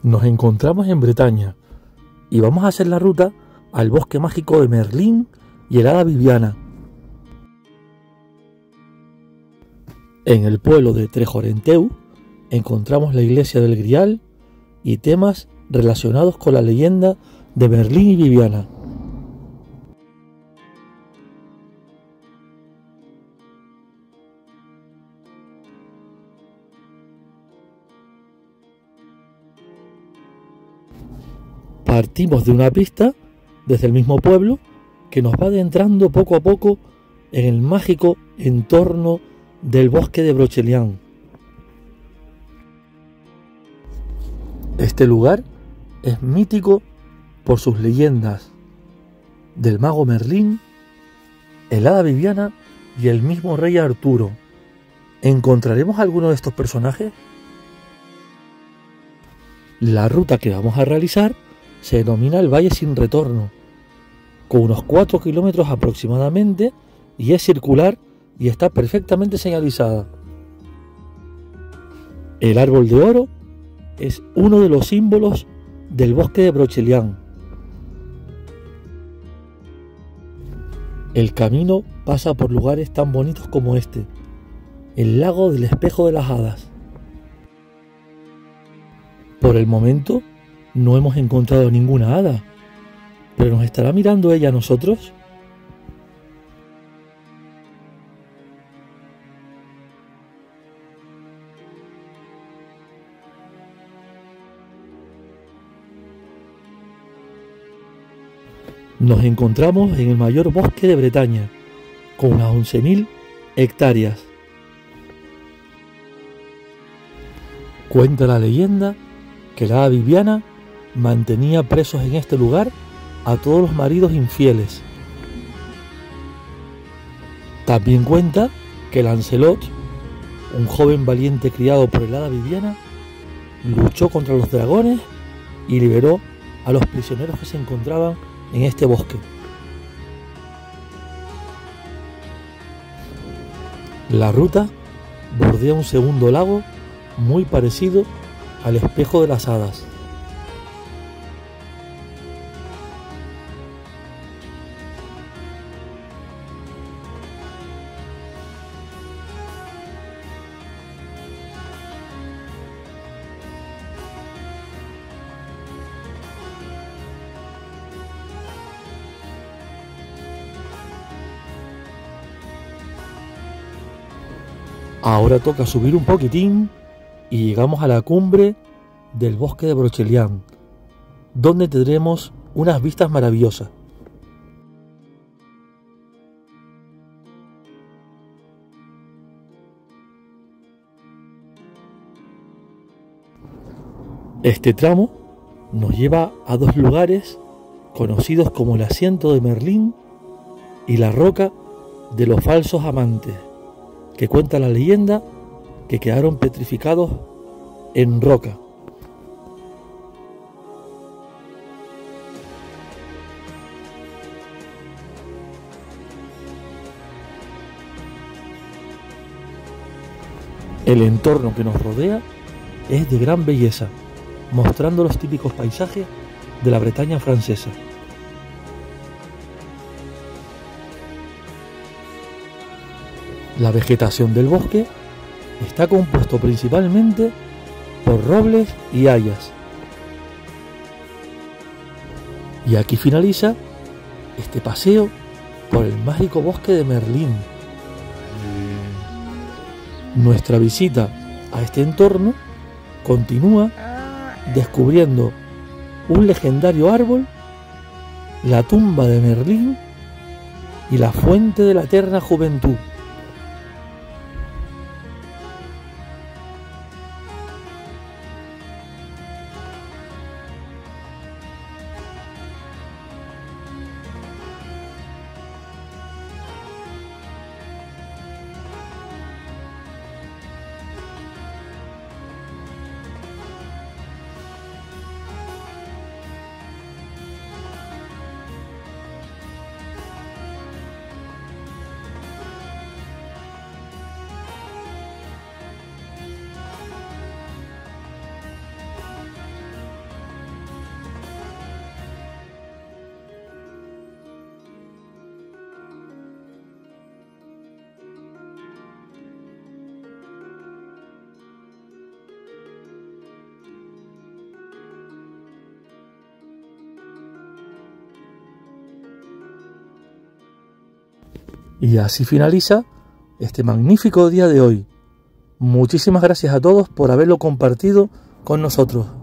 Nos encontramos en Bretaña y vamos a hacer la ruta al bosque mágico de Merlín y el hada Bibiana. En el pueblo de Trejorenteu encontramos la iglesia del Grial y temas relacionados con la leyenda de Merlín y Bibiana. Partimos de una pista desde el mismo pueblo que nos va adentrando poco a poco en el mágico entorno del bosque de Broceliande. Este lugar es mítico por sus leyendas del mago Merlín, el hada Bibiana y el mismo rey Arturo. ¿Encontraremos alguno de estos personajes? La ruta que vamos a realizar se denomina el Valle Sin Retorno, con unos 4 kilómetros aproximadamente, y es circular y está perfectamente señalizada. El árbol de oro es uno de los símbolos del bosque de Broceliande. El camino pasa por lugares tan bonitos como este, el lago del espejo de las hadas. Por el momento no hemos encontrado ninguna hada, pero ¿nos estará mirando ella a nosotros? Nos encontramos en el mayor bosque de Bretaña, con unas 11.000 hectáreas. Cuenta la leyenda que la hada Bibiana mantenía presos en este lugar a todos los maridos infieles. También cuenta que Lancelot, un joven valiente criado por el hada Bibiana, luchó contra los dragones y liberó a los prisioneros que se encontraban en este bosque. La ruta bordea un segundo lago muy parecido al espejo de las hadas. Ahora toca subir un poquitín y llegamos a la cumbre del bosque de Broceliande, donde tendremos unas vistas maravillosas. Este tramo nos lleva a dos lugares conocidos como el asiento de Merlín y la roca de los falsos amantes, que cuenta la leyenda que quedaron petrificados en roca. El entorno que nos rodea es de gran belleza, mostrando los típicos paisajes de la Bretaña francesa. La vegetación del bosque está compuesto principalmente por robles y hayas. Y aquí finaliza este paseo por el mágico bosque de Merlín. Nuestra visita a este entorno continúa descubriendo un legendario árbol, la tumba de Merlín y la fuente de la eterna juventud. Y así finaliza este magnífico día de hoy. Muchísimas gracias a todos por haberlo compartido con nosotros.